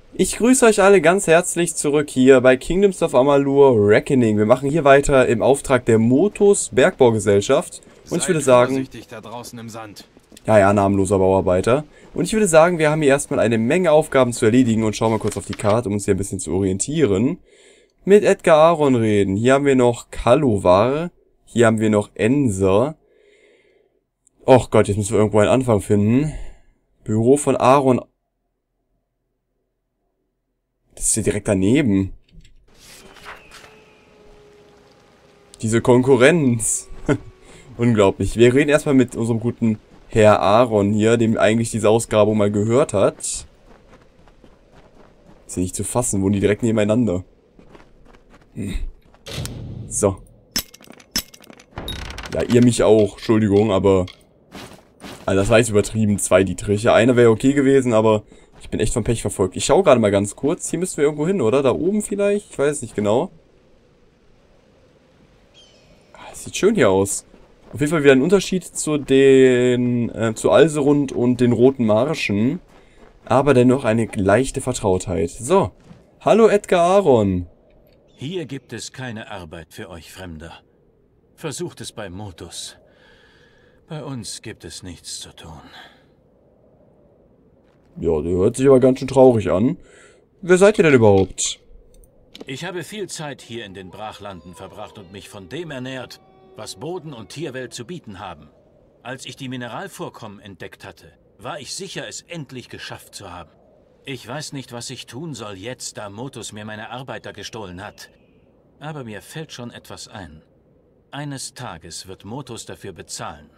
Ich grüße euch alle ganz herzlich zurück hier bei Kingdoms of Amalur Reckoning. Wir machen hier weiter im Auftrag der Motus Bergbaugesellschaft. Und ich würde sagen... da draußen im Sand. Ja, namenloser Bauarbeiter. Und ich würde sagen, wir haben hier erstmal eine Menge Aufgaben zu erledigen und schauen mal kurz auf die Karte, um uns hier ein bisschen zu orientieren. Mit Edgar Aron reden. Hier haben wir noch Kalovar. Hier haben wir noch Enser. Och Gott, jetzt müssen wir irgendwo einen Anfang finden. Büro von Aron. Das ist hier direkt daneben. Diese Konkurrenz. Unglaublich. Wir reden erstmal mit unserem guten Herr Aron hier, dem eigentlich diese Ausgrabung mal gehört hat. Ist ja nicht zu fassen, wohnen die direkt nebeneinander. So. Ja, ihr mich auch. Entschuldigung, aber... Also das war jetzt übertrieben. 2 Dietriche. Einer wäre okay gewesen, aber... Ich bin echt vom Pech verfolgt. Ich schaue gerade mal ganz kurz. Hier müssen wir irgendwo hin, oder? Da oben vielleicht? Ich weiß nicht genau. Das sieht schön hier aus. Auf jeden Fall wieder ein Unterschied zu den... zu Alserund und den Roten Marschen. Aber dennoch eine leichte Vertrautheit. So. Hallo Edgar Aron. Hier gibt es keine Arbeit für euch Fremder. Versucht es bei Motus. Bei uns gibt es nichts zu tun. Ja, der hört sich aber ganz schön traurig an. Wer seid ihr denn überhaupt? Ich habe viel Zeit hier in den Brachlanden verbracht und mich von dem ernährt, was Boden und Tierwelt zu bieten haben. Als ich die Mineralvorkommen entdeckt hatte, war ich sicher, es endlich geschafft zu haben. Ich weiß nicht, was ich tun soll jetzt, da Motus mir meine Arbeiter gestohlen hat. Aber mir fällt schon etwas ein. Eines Tages wird Motus dafür bezahlen.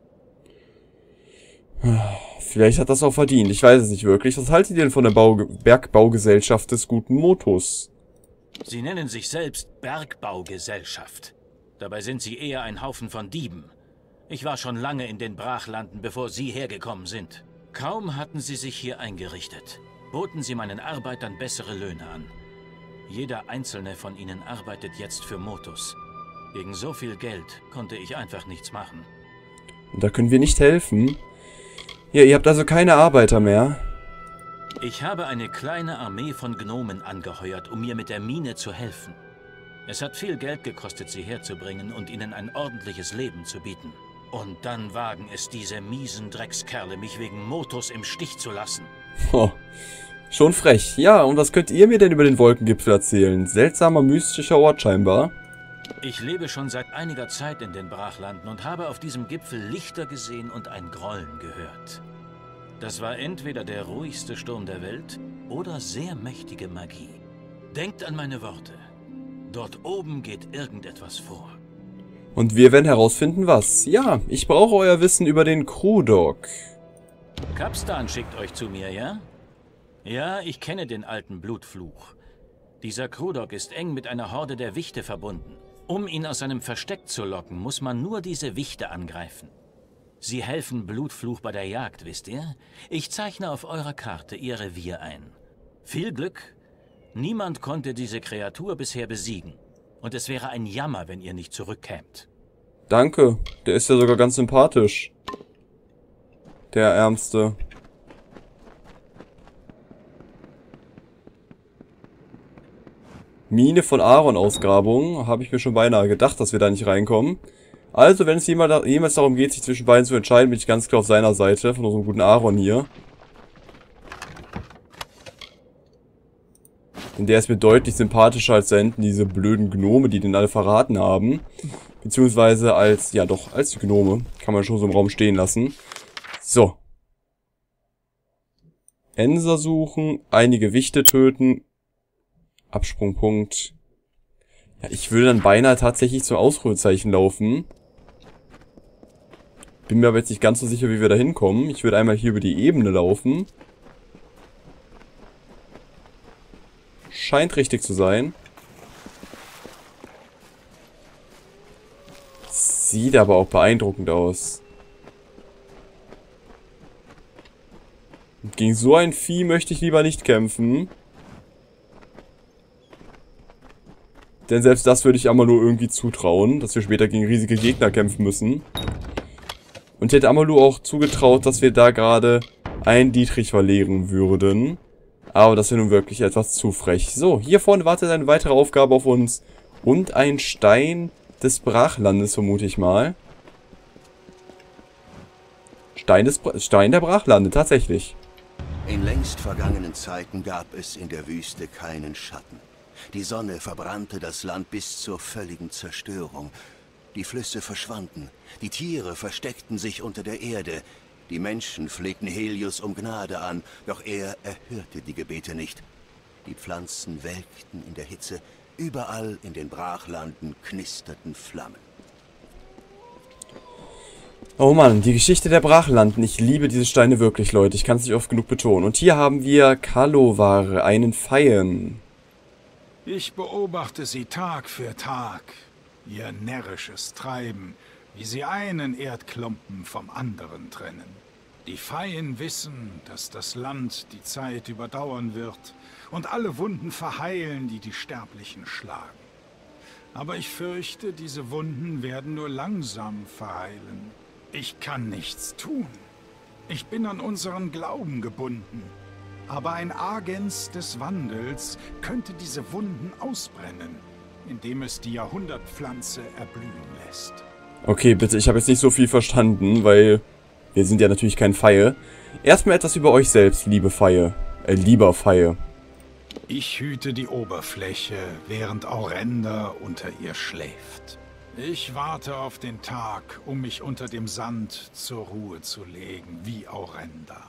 Vielleicht hat das auch verdient. Ich weiß es nicht wirklich. Was haltet ihr denn von der Bergbaugesellschaft des guten Motus? Sie nennen sich selbst Bergbaugesellschaft. Dabei sind sie eher ein Haufen von Dieben. Ich war schon lange in den Brachlanden, bevor Sie hergekommen sind. Kaum hatten sie sich hier eingerichtet, boten sie meinen Arbeitern bessere Löhne an. Jeder einzelne von ihnen arbeitet jetzt für Motus. Gegen so viel Geld konnte ich einfach nichts machen. Und da können wir nicht helfen. Ja, ihr habt also keine Arbeiter mehr. Ich habe eine kleine Armee von Gnomen angeheuert, um mir mit der Mine zu helfen. Es hat viel Geld gekostet, sie herzubringen und ihnen ein ordentliches Leben zu bieten. Und dann wagen es diese miesen Dreckskerle, mich wegen Motus im Stich zu lassen. Oh, schon frech. Ja, und was könnt ihr mir denn über den Wolkengipfel erzählen? Seltsamer, mystischer Ort scheinbar. Ich lebe schon seit einiger Zeit in den Brachlanden und habe auf diesem Gipfel Lichter gesehen und ein Grollen gehört. Das war entweder der ruhigste Sturm der Welt oder sehr mächtige Magie. Denkt an meine Worte. Dort oben geht irgendetwas vor. Und wir werden herausfinden, was. Ja, ich brauche euer Wissen über den Krudok. Kapstan schickt euch zu mir, ja? Ja, ich kenne den alten Blutfluch. Dieser Krudok ist eng mit einer Horde der Wichte verbunden. Um ihn aus seinem Versteck zu locken, muss man nur diese Wichte angreifen. Sie helfen Blutfluch bei der Jagd, wisst ihr? Ich zeichne auf eurer Karte ihr Revier ein. Viel Glück. Niemand konnte diese Kreatur bisher besiegen. Und es wäre ein Jammer, wenn ihr nicht zurückkämt. Danke, der ist ja sogar ganz sympathisch. Der Ärmste. Mine von Aron Ausgrabung. Habe ich mir schon beinahe gedacht, dass wir da nicht reinkommen. Also, wenn es jemals darum geht, sich zwischen beiden zu entscheiden, bin ich ganz klar auf seiner Seite, von unserem guten Aron hier. Denn der ist mir deutlich sympathischer als da hinten diese blöden Gnome, die den alle verraten haben. Beziehungsweise als, ja doch, als die Gnome. Kann man schon so im Raum stehen lassen. So. Enser suchen, einige Wichte töten. Absprungpunkt. Ja, ich würde dann beinahe tatsächlich zum Ausrufezeichen laufen. Bin mir aber jetzt nicht ganz so sicher, wie wir da hinkommen. Ich würde einmal hier über die Ebene laufen. Scheint richtig zu sein. Sieht aber auch beeindruckend aus. Und gegen so ein Vieh möchte ich lieber nicht kämpfen. Denn selbst das würde ich Amalu irgendwie zutrauen, dass wir später gegen riesige Gegner kämpfen müssen. Und ich hätte Amalu auch zugetraut, dass wir da gerade einen Dietrich verlieren würden. Aber das wäre nun wirklich etwas zu frech. So, hier vorne wartet eine weitere Aufgabe auf uns. Und ein Stein des Brachlandes, vermute ich mal. Stein der Brachlande, tatsächlich. In längst vergangenen Zeiten gab es in der Wüste keinen Schatten. Die Sonne verbrannte das Land bis zur völligen Zerstörung. Die Flüsse verschwanden, die Tiere versteckten sich unter der Erde. Die Menschen flehten Helios um Gnade an, doch er erhörte die Gebete nicht. Die Pflanzen welkten in der Hitze, überall in den Brachlanden knisterten Flammen. Oh Mann, die Geschichte der Brachlanden. Ich liebe diese Steine wirklich, Leute. Ich kann es nicht oft genug betonen. Und hier haben wir Kaloware, einen Phaien. Ich beobachte sie Tag für Tag, ihr närrisches Treiben, wie sie einen Erdklumpen vom anderen trennen. Die Phaien wissen, dass das Land die Zeit überdauern wird und alle Wunden verheilen, die die Sterblichen schlagen. Aber ich fürchte, diese Wunden werden nur langsam verheilen. Ich kann nichts tun. Ich bin an unseren Glauben gebunden. Aber ein Agens des Wandels könnte diese Wunden ausbrennen, indem es die Jahrhundertpflanze erblühen lässt. Okay, bitte, ich habe jetzt nicht so viel verstanden, weil wir sind ja natürlich kein Phaie. Erstmal etwas über euch selbst, lieber Phaie. Ich hüte die Oberfläche, während Aurenda unter ihr schläft. Ich warte auf den Tag, um mich unter dem Sand zur Ruhe zu legen, wie Aurenda.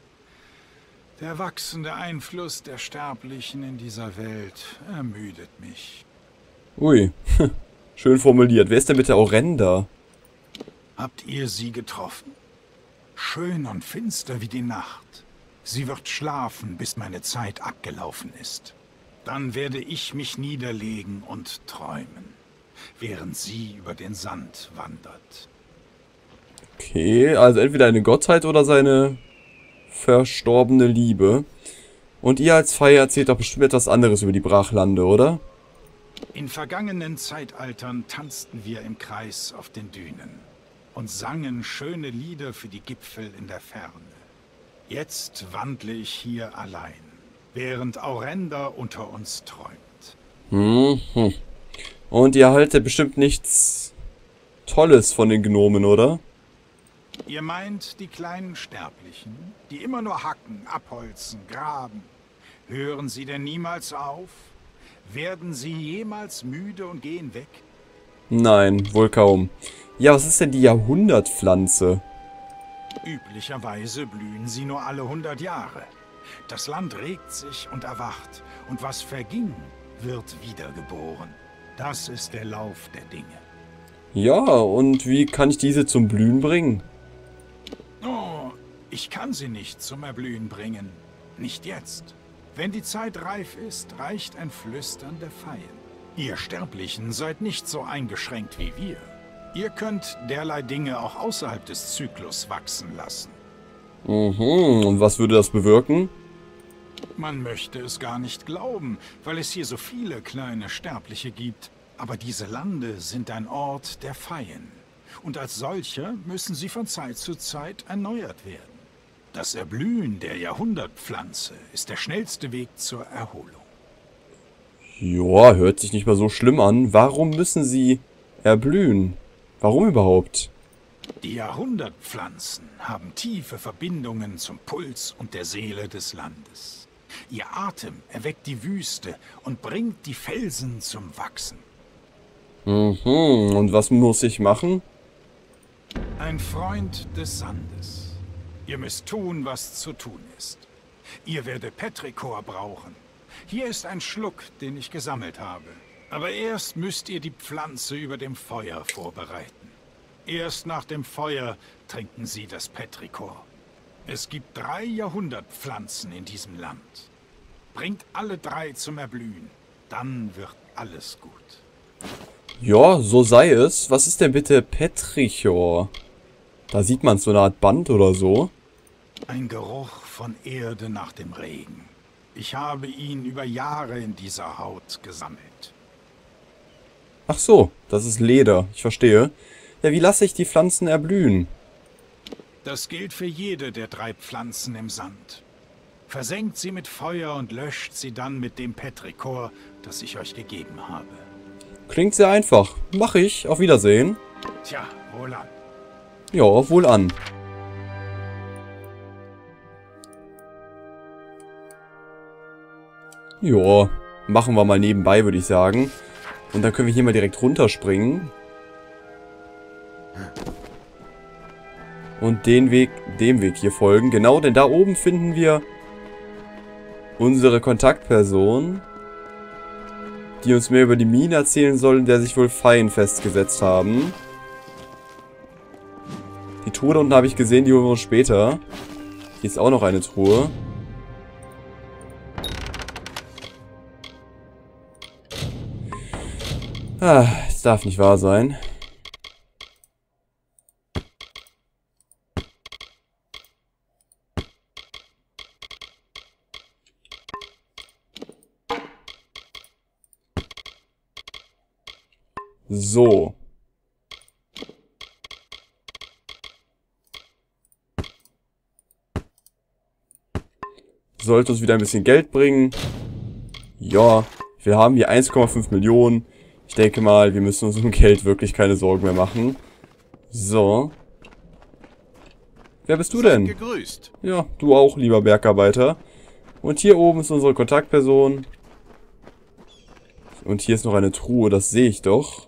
Der wachsende Einfluss der Sterblichen in dieser Welt ermüdet mich. Ui, schön formuliert. Wer ist denn bitte Aurenda? Habt ihr sie getroffen? Schön und finster wie die Nacht. Sie wird schlafen, bis meine Zeit abgelaufen ist. Dann werde ich mich niederlegen und träumen, während sie über den Sand wandert. Okay, also entweder eine Gottheit oder seine verstorbene Liebe. Und ihr als Phaie erzählt doch bestimmt etwas anderes über die Brachlande, oder? In vergangenen Zeitaltern tanzten wir im Kreis auf den Dünen und sangen schöne Lieder für die Gipfel in der Ferne. Jetzt wandle ich hier allein, während Aurenda unter uns träumt. Mhm. Und ihr haltet bestimmt nichts Tolles von den Gnomen, oder? Ihr meint die kleinen Sterblichen, die immer nur hacken, abholzen, graben. Hören sie denn niemals auf? Werden sie jemals müde und gehen weg? Nein, wohl kaum. Ja, was ist denn die Jahrhundertpflanze? Üblicherweise blühen sie nur alle 100 Jahre. Das Land regt sich und erwacht, und was verging, wird wiedergeboren. Das ist der Lauf der Dinge. Ja, und wie kann ich diese zum Blühen bringen? Oh, ich kann sie nicht zum Erblühen bringen. Nicht jetzt. Wenn die Zeit reif ist, reicht ein Flüstern der Phaien. Ihr Sterblichen seid nicht so eingeschränkt wie wir. Ihr könnt derlei Dinge auch außerhalb des Zyklus wachsen lassen. Mhm, und was würde das bewirken? Man möchte es gar nicht glauben, weil es hier so viele kleine Sterbliche gibt. Aber diese Lande sind ein Ort der Phaien. Und als solcher müssen sie von Zeit zu Zeit erneuert werden. Das Erblühen der Jahrhundertpflanze ist der schnellste Weg zur Erholung. Joa, hört sich nicht mal so schlimm an. Warum müssen sie erblühen? Warum überhaupt? Die Jahrhundertpflanzen haben tiefe Verbindungen zum Puls und der Seele des Landes. Ihr Atem erweckt die Wüste und bringt die Felsen zum Wachsen. Mhm, und was muss ich machen? Ein Freund des Sandes. Ihr müsst tun, was zu tun ist. Ihr werdet Petrichor brauchen. Hier ist ein Schluck, den ich gesammelt habe. Aber erst müsst ihr die Pflanze über dem Feuer vorbereiten. Erst nach dem Feuer trinken sie das Petrichor. Es gibt 3 Jahrhundertpflanzen in diesem Land. Bringt alle 3 zum Erblühen. Dann wird alles gut. Ja, so sei es. Was ist denn bitte Petrichor? Da sieht man so eine Art Band oder so. Ein Geruch von Erde nach dem Regen. Ich habe ihn über Jahre in dieser Haut gesammelt. Ach so, das ist Leder. Ich verstehe. Ja, wie lasse ich die Pflanzen erblühen? Das gilt für jede der 3 Pflanzen im Sand. Versenkt sie mit Feuer und löscht sie dann mit dem Petrichor, das ich euch gegeben habe. Klingt sehr einfach. Mach ich. Auf Wiedersehen. Tja, wohlan. Ja, wohl an. Ja, machen wir mal nebenbei, würde ich sagen. Und dann können wir hier mal direkt runterspringen. Und dem Weg hier folgen. Genau, denn da oben finden wir unsere Kontaktperson, die uns mehr über die Mine erzählen soll, in der sich wohl Feien festgesetzt haben. Die Truhe da unten habe ich gesehen, die holen wir uns später. Hier ist auch noch eine Truhe. Ah, das darf nicht wahr sein. So. Sollte uns wieder ein bisschen Geld bringen. Ja, wir haben hier 1,5 Millionen. Ich denke mal, wir müssen uns um Geld wirklich keine Sorgen mehr machen. So. Wer bist du denn? Gegrüßt. Ja, du auch, lieber Bergarbeiter. Und hier oben ist unsere Kontaktperson. Und hier ist noch eine Truhe, das sehe ich doch.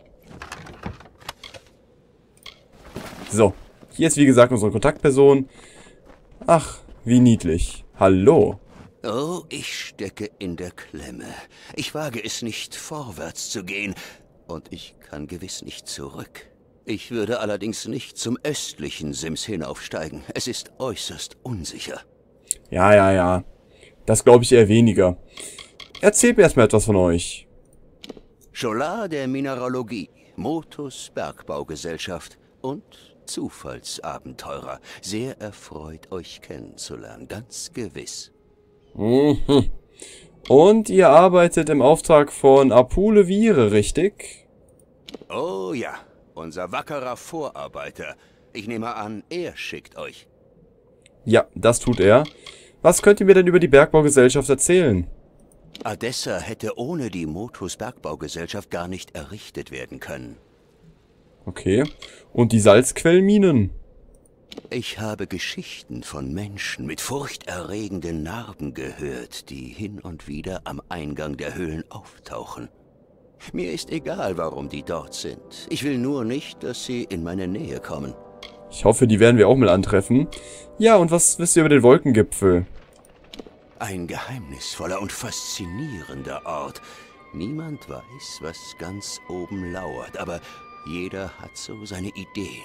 So, hier ist wie gesagt unsere Kontaktperson. Ach, wie niedlich. Hallo. Oh, ich stecke in der Klemme. Ich wage es nicht, vorwärts zu gehen. Und ich kann gewiss nicht zurück. Ich würde allerdings nicht zum östlichen Sims hinaufsteigen. Es ist äußerst unsicher. Ja. Das glaube ich eher weniger. Erzählt mir erstmal etwas von euch. Scholar der Mineralogie, Motus Bergbaugesellschaft und Zufallsabenteurer. Sehr erfreut, euch kennenzulernen, ganz gewiss. Mhm. Und ihr arbeitet im Auftrag von Apule Vire, richtig? Oh ja, unser wackerer Vorarbeiter. Ich nehme an, er schickt euch. Ja, das tut er. Was könnt ihr mir denn über die Bergbaugesellschaft erzählen? Adessa hätte ohne die Motus Bergbaugesellschaft gar nicht errichtet werden können. Okay. Und die Salzquellminen? Ich habe Geschichten von Menschen mit furchterregenden Narben gehört, die hin und wieder am Eingang der Höhlen auftauchen. Mir ist egal, warum die dort sind. Ich will nur nicht, dass sie in meine Nähe kommen. Ich hoffe, die werden wir auch mal antreffen. Ja, und was wisst ihr über den Wolkengipfel? Ein geheimnisvoller und faszinierender Ort. Niemand weiß, was ganz oben lauert, aber jeder hat so seine Ideen.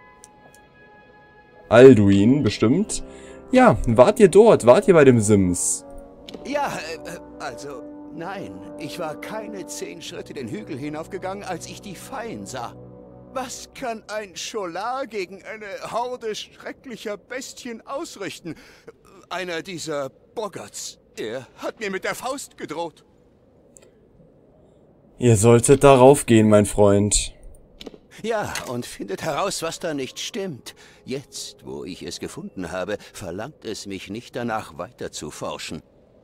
Alduin, bestimmt. Ja, wart ihr dort? Wart ihr bei dem Sims? Ja, also, nein. Ich war keine 10 Schritte den Hügel hinaufgegangen, als ich die Feien sah. Was kann ein Scholar gegen eine Horde schrecklicher Bestien ausrichten? Einer dieser Boggarts. Er hat mir mit der Faust gedroht. Ihr solltet darauf gehen, mein Freund. Ja, und findet heraus, was da nicht stimmt. Jetzt, wo ich es gefunden habe, verlangt es mich nicht danach, weiter zu forschen.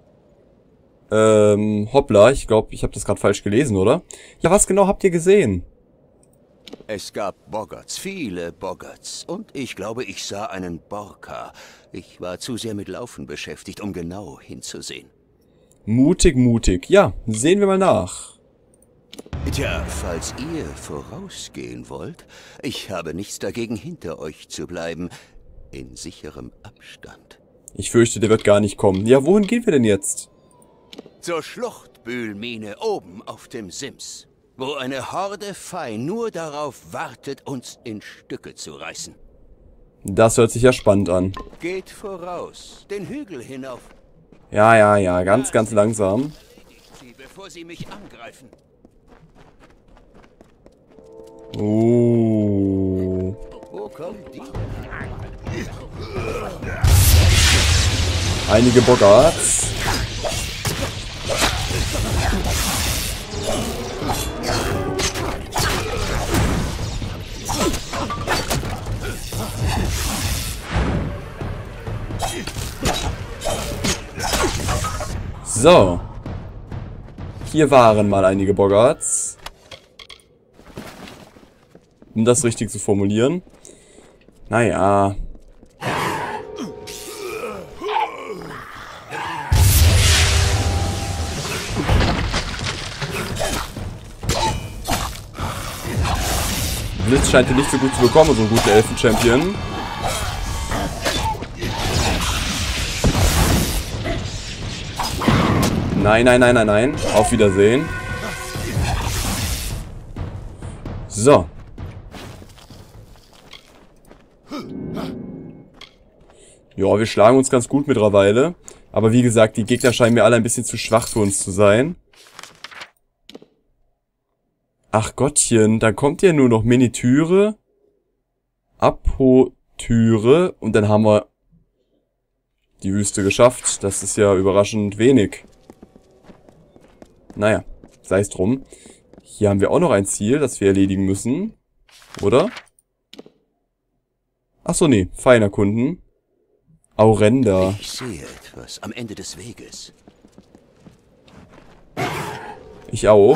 Hoppla, ich glaube, ich habe das gerade falsch gelesen, oder? Ja, was genau habt ihr gesehen? Es gab Boggarts, viele Boggarts. Und ich glaube, ich sah einen Borka. Ich war zu sehr mit Laufen beschäftigt, um genau hinzusehen. Mutig. Ja, sehen wir mal nach. Tja, falls ihr vorausgehen wollt, ich habe nichts dagegen, hinter euch zu bleiben. In sicherem Abstand. Ich fürchte, der wird gar nicht kommen. Ja, wohin gehen wir denn jetzt? Zur Schluchtbühlmine oben auf dem Sims, wo eine Horde Fein nur darauf wartet, uns in Stücke zu reißen. Das hört sich ja spannend an. Geht voraus, den Hügel hinauf. Ja, ganz langsam. Sie, bevor sie mich angreifen. Oh. Wo kommt die? Einige Boggarts. So. Hier waren mal einige Boggarts. Um das richtig zu formulieren. Naja. Blitz scheint ihn nicht so gut zu bekommen, so einen guten Elfen-Champion. Nein, nein, nein, nein, nein. Auf Wiedersehen. So. Ja, wir schlagen uns ganz gut mittlerweile. Aber wie gesagt, die Gegner scheinen mir alle ein bisschen zu schwach für uns zu sein. Ach Gottchen, dann kommt ja nur noch Minitüre, Apotüre und dann haben wir die Wüste geschafft. Das ist ja überraschend wenig. Naja, sei es drum. Hier haben wir auch noch ein Ziel, das wir erledigen müssen. Oder? Achso, nee. Fein erkunden. Aurenda. Ich sehe etwas am Ende des Weges. Ich auch.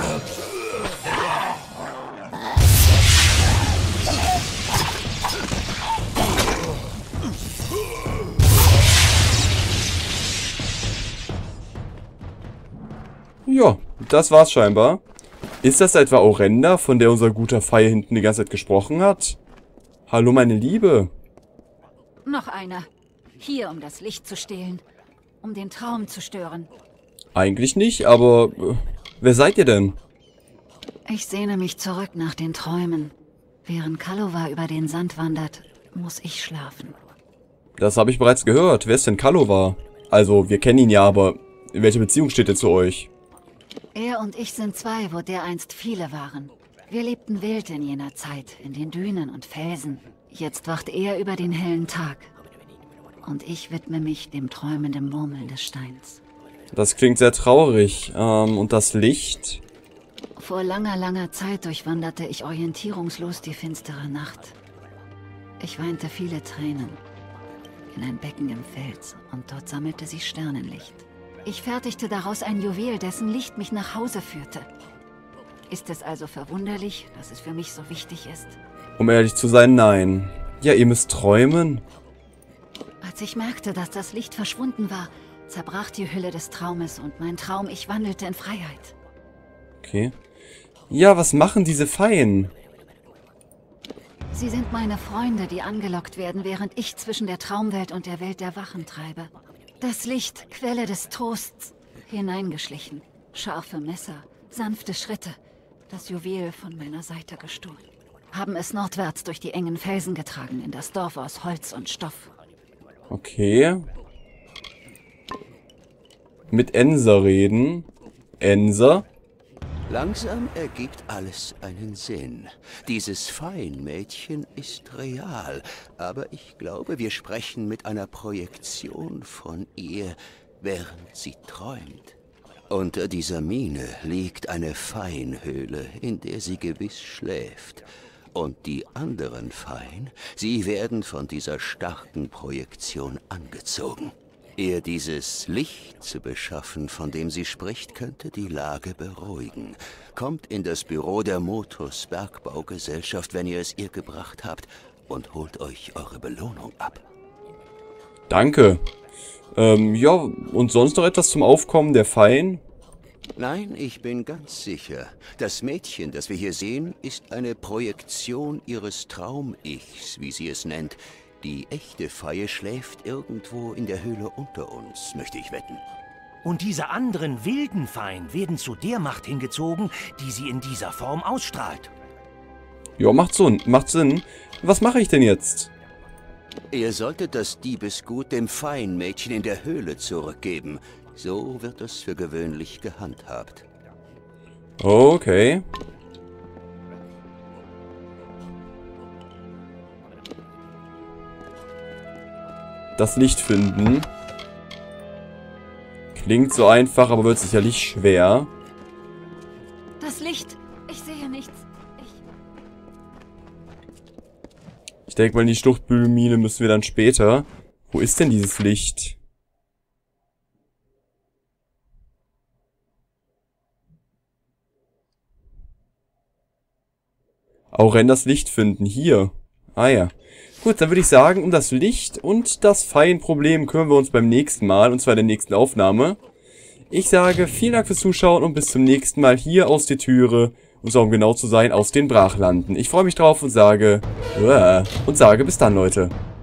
Ja, das war's scheinbar. Ist das etwa Aurenda, von der unser guter Fei hinten die ganze Zeit gesprochen hat? Hallo, meine Liebe. Noch einer. Hier, um das Licht zu stehlen. Um den Traum zu stören. Eigentlich nicht, aber wer seid ihr denn? Ich sehne mich zurück nach den Träumen. Während Kalova über den Sand wandert, muss ich schlafen. Das habe ich bereits gehört. Wer ist denn Kalova? Also, wir kennen ihn ja, aber in welcher Beziehung steht er zu euch? Er und ich sind zwei, wo dereinst viele waren. Wir lebten wild in jener Zeit, in den Dünen und Felsen. Jetzt wacht er über den hellen Tag. Und ich widme mich dem träumenden Murmeln des Steins. Das klingt sehr traurig. Und das Licht? Vor langer, langer Zeit durchwanderte ich orientierungslos die finstere Nacht. Ich weinte viele Tränen in ein Becken im Fels und dort sammelte sich Sternenlicht. Ich fertigte daraus ein Juwel, dessen Licht mich nach Hause führte. Ist es also verwunderlich, dass es für mich so wichtig ist? Um ehrlich zu sein, nein. Ja, ihr müsst träumen. Als ich merkte, dass das Licht verschwunden war, zerbrach die Hülle des Traumes und mein Traum, ich wandelte in Freiheit. Okay. Ja, was machen diese Feien? Sie sind meine Freunde, die angelockt werden, während ich zwischen der Traumwelt und der Welt der Wachen treibe. Das Licht, Quelle des Trosts, hineingeschlichen. Scharfe Messer, sanfte Schritte, das Juwel von meiner Seite gestohlen. Haben es nordwärts durch die engen Felsen getragen, in das Dorf aus Holz und Stoff. Okay. Mit Enser reden. Enser? Langsam ergibt alles einen Sinn. Dieses Feinmädchen ist real, aber ich glaube, wir sprechen mit einer Projektion von ihr, während sie träumt. Unter dieser Mine liegt eine Feinhöhle, in der sie gewiss schläft. Und die anderen Fein, sie werden von dieser starken Projektion angezogen. Ihr dieses Licht zu beschaffen, von dem sie spricht, könnte die Lage beruhigen. Kommt in das Büro der Motus Bergbaugesellschaft, wenn ihr es ihr gebracht habt, und holt euch eure Belohnung ab. Danke. Ja, und sonst noch etwas zum Aufkommen der Feien? Nein, ich bin ganz sicher. Das Mädchen, das wir hier sehen, ist eine Projektion ihres Traum-Ichs, wie sie es nennt. Die echte Feie schläft irgendwo in der Höhle unter uns, möchte ich wetten. Und diese anderen wilden Feien werden zu der Macht hingezogen, die sie in dieser Form ausstrahlt. Ja, macht Sinn. Was mache ich denn jetzt? Ihr solltet das Diebesgut dem Feinmädchen in der Höhle zurückgeben. So wird es für gewöhnlich gehandhabt. Okay. Das Licht finden. Klingt so einfach, aber wird sicherlich schwer. Das Licht! Ich sehe nichts. Ich denke mal, in die Schluchtbühlmine müssen wir dann später. Wo ist denn dieses Licht? Auren das Licht finden. Hier. Ah ja. Gut, dann würde ich sagen, um das Licht und das Feienproblem kümmern wir uns beim nächsten Mal. Und zwar in der nächsten Aufnahme. Ich sage vielen Dank fürs Zuschauen und bis zum nächsten Mal hier aus der Türe. Und so um genau zu sein, aus den Brachlanden. Ich freue mich drauf und sage bis dann, Leute.